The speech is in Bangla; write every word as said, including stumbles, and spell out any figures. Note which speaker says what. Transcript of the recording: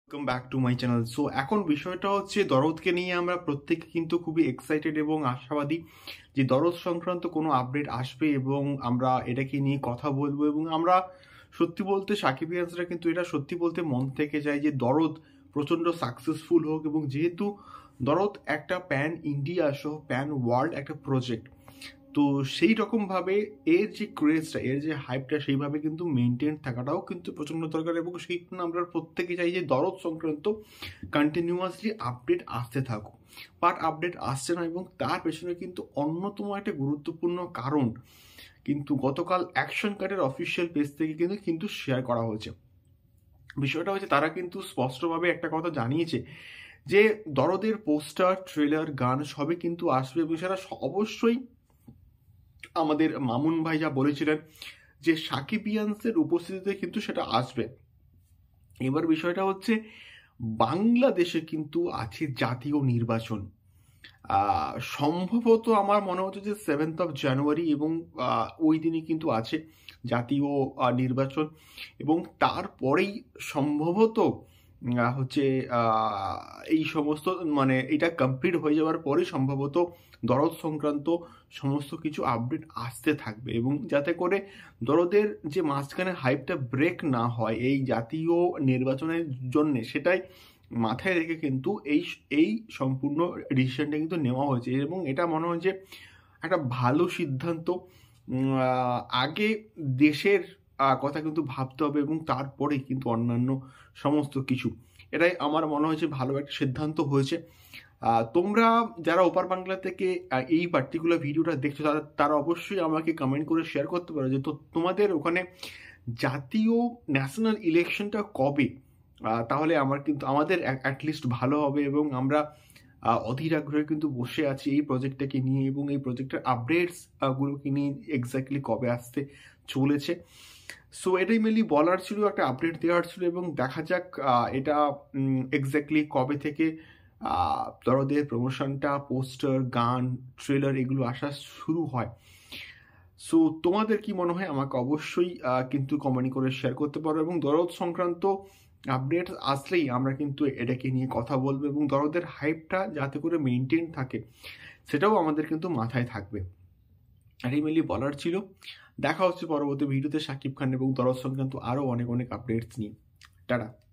Speaker 1: Welcome back to my channel. So এখন বিষয়টা হচ্ছে দরদকে নিয়ে আমরা প্রত্যেকে কিন্তু খুবই এক্সাইটেড এবং আশাবাদী যে দরদ সংক্রান্ত কোনো আপডেট আসবে এবং আমরা এটাকে নিয়ে কথা বলবো। এবং আমরা সত্যি বলতে সাকিবিয়ানসরা কিন্তু এটা সত্যি বলতে মন থেকে চাই যে দরদ প্রচণ্ড সাকসেসফুল হোক, এবং যেহেতু দরদ একটা প্যান ইন্ডিয়া সহ প্যান ওয়ার্ল্ড একটা প্রজেক্ট, তো সেই রকমভাবে এর যে ক্রেজটা, এর যে হাইপটা সেইভাবে কিন্তু মেনটেন থাকাটাও কিন্তু প্রচণ্ড দরকার। এবং সেই জন্য আমরা প্রত্যেকে চাই যে দরদ সংক্রান্ত কন্টিনিউয়াসলি আপডেট আসতে থাকুক। বাট আপডেট আসছে না, এবং তার পেছনে কিন্তু অন্যতম একটা গুরুত্বপূর্ণ কারণ কিন্তু গতকাল অ্যাকশন কাটের অফিসিয়াল পেজ থেকে কিন্তু কিন্তু শেয়ার করা হয়েছে। বিষয়টা হচ্ছে তারা কিন্তু স্পষ্টভাবে একটা কথা জানিয়েছে যে দরদের পোস্টার, ট্রেলার, গান সবই কিন্তু আসবে, এবং সেটা অবশ্যই আমাদের মামুন ভাই যা বলেছিলেন যে সাকিবিয়ানসের উপস্থিতিতে কিন্তু সেটা আসবে। এবার বিষয়টা হচ্ছে বাংলাদেশে কিন্তু আছে জাতীয় নির্বাচন, সম্ভবত আমার মনে হচ্ছে যে সেভেন্থ অফ জানুয়ারি, এবং ওই দিনই কিন্তু আছে জাতীয় নির্বাচন। এবং তারপরেই সম্ভবত হচ্ছে এই সমস্ত মানে এটা কমপ্লিট হয়ে যাওয়ার পরেই সম্ভবত দরদ সংক্রান্ত সমস্ত কিছু আপডেট আসতে থাকবে, এবং যাতে করে দরদের যে মাঝখানে হাইপটা ব্রেক না হয় এই জাতীয় নির্বাচনের জন্য, সেটাই মাথায় রেখে কিন্তু এই এই সম্পূর্ণ ডিসিশনটা কিন্তু নেওয়া হয়েছে। এবং এটা মনে হয় যে একটা ভালো সিদ্ধান্ত। আগে দেশের কথা কিন্তু ভাবতে হবে, এবং তারপরে কিন্তু অন্যান্য সমস্ত কিছু, এটাই আমার মনে হয়েছে ভালো একটা সিদ্ধান্ত হয়েছে। তোমরা যারা ওপার বাংলা থেকে এই পার্টিকুলার ভিডিওটা দেখছো, তারা তারা অবশ্যই আমাকে কমেন্ট করে শেয়ার করতে পারো যে তো তোমাদের ওখানে জাতীয় ন্যাশনাল ইলেকশনটা কবে, তাহলে আমার কিন্তু আমাদের অ্যাটলিস্ট ভালো হবে। এবং আমরা অধীর আগ্রহে কিন্তু বসে আছি এই প্রজেক্টটাকে নিয়ে, এবং এই প্রজেক্টের আপডেটস গুলোকে নিয়ে এক্স্যাক্টলি কবে আসতে চলেছে। সো এটাই মেনলি বলার ছিল, একটা আপডেট দেওয়ার ছিল, এবং দেখা যাক এটা এক্স্যাক্টলি কবে থেকে দরদের প্রমোশনটা, পোস্টার, গান, ট্রেলার এগুলো আসা শুরু হয়। সো তোমাদের কি মনে হয় আমাকে অবশ্যই কিন্তু কমেন্ট করে শেয়ার করতে পারো। এবং দরদ সংক্রান্ত আপডেট আসলেই আমরা কিন্তু এটাকে নিয়ে কথা বলবো, এবং দরদের হাইপটা যাতে করে মেনটেন থাকে সেটাও আমাদের কিন্তু মাথায় থাকবে। এটাই মেনলি বলার ছিল। দেখা হচ্ছে পরবর্তী ভিডিওতে শাকিব খান এবং দরদ সংক্রান্ত আরও অনেক অনেক আপডেটস নিয়ে। টাটা।